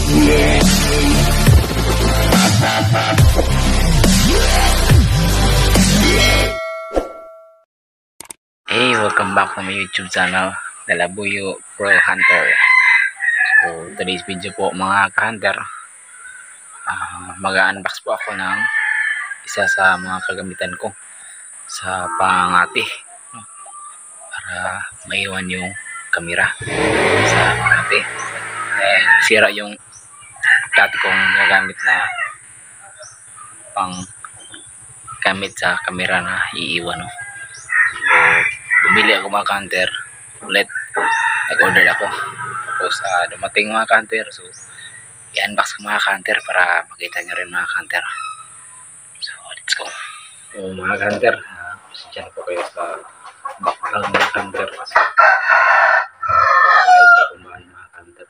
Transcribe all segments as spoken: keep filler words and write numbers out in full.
Hey, welcome back to my YouTube channel, Dalabuyo Pro Hunter. So, today's video po mga ka-hunter, uh, mag-unbox po ako ng isa sa mga kagamitan ko sa pangati para maiwan yung kamera sa pangati. Eh, sira yung dati kong nagamit na pang gamit sa kamera na iiwan, no? So, bumili ako mga ka-hunter ulit, nag-order ako, tapos uh, dumating mga ka-hunter. So i-unbox ko mga ka-hunter para makita nyo rin mga ka-hunter. So let's go. So mga ka-hunter, uh, pasensya na po kayo sa background mga ka-hunter kasi kahit sa kumahan mga ka-hunter.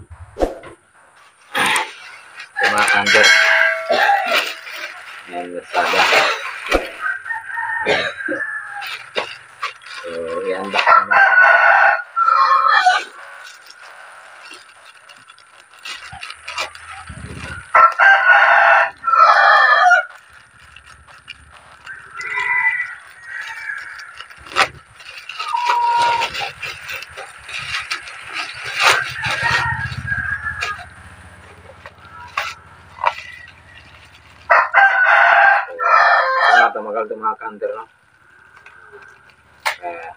So mga ka-hunter, yan Lazada. So i-unbox ko mga ka-hunter. Tumagal ito mga ka-hunter, no? Uh,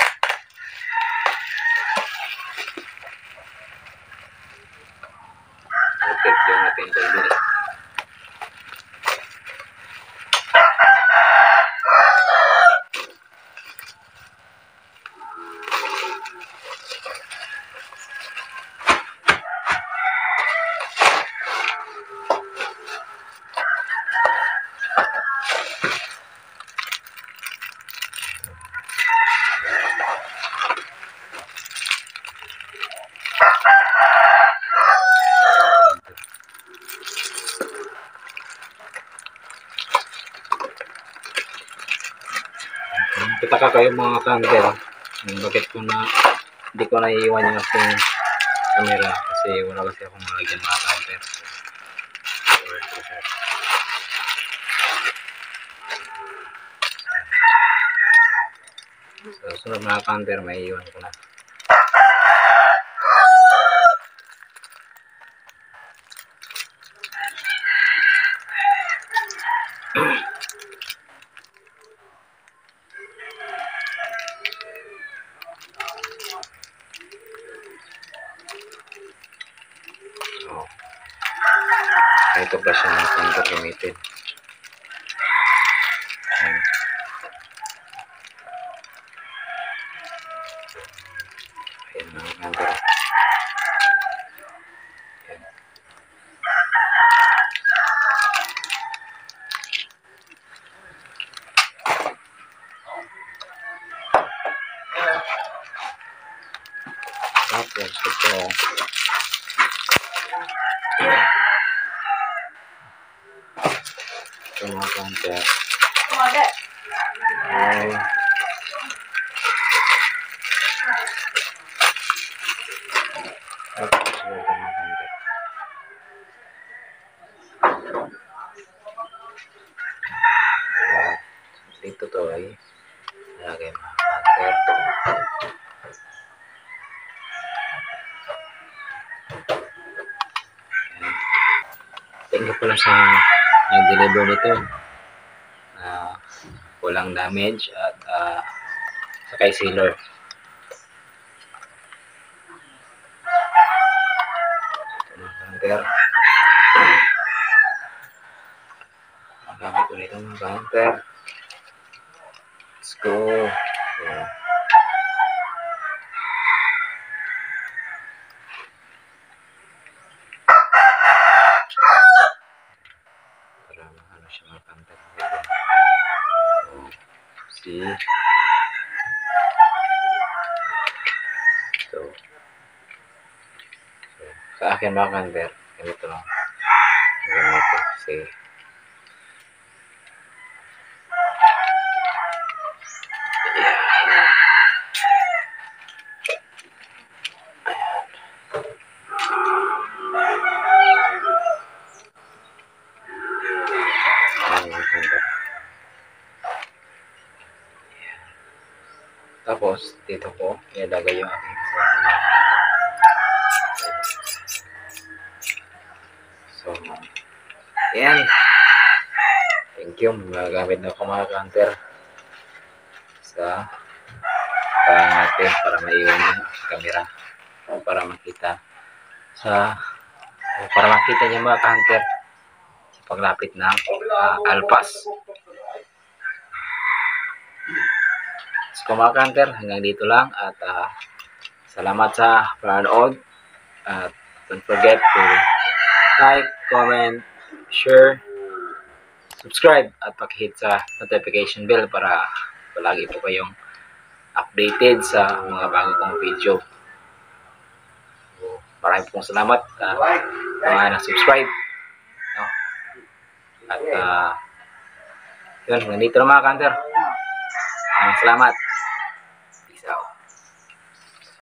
okay, yun natin ito dito. Kita ka kayo mga ka-hunter, bakit ko na hindi ko na iiwan yung aking camera kasi wala kasi akong malagyan mga ka-hunter. So sunod mga ka-hunter, may iiwan ko na. Ito pa siya ng kanto gamitin. Ayan mga kanto. Ayan. Tapos ito ito mga kanto. Ay tapos ito mga kanto. Dito to ay lagay mga kanto. Thank you pala sa nag-deliver nito. Uh, walang damage at uh, sakay sealer. Ito mga ka-hunter. Magamit ko nito mga ka-hunter. Let's go. Yeah. See? So, so sa akin mga ka-hunter, ganito lang. Ganito. See? Ayan. Tapos dito po ilagay yung aking so yan. Thank you. Magagamit na ako mga ka-hunter sa parang natin para maiwan yung camera para makita sa para makita niyo mga ka-hunter sa paglapit ng uh, alpas. So mga ka-hunter, hanggang dito lang at uh, salamat sa panonood at don't forget to like, comment, share, subscribe at pag-hit sa notification bell para palagi po kayong updated sa mga bago kong video. So, maraming pong salamat uh, mga na-subscribe. No? At uh, yun, nandito na mga ka-hunter. Maraming salamat.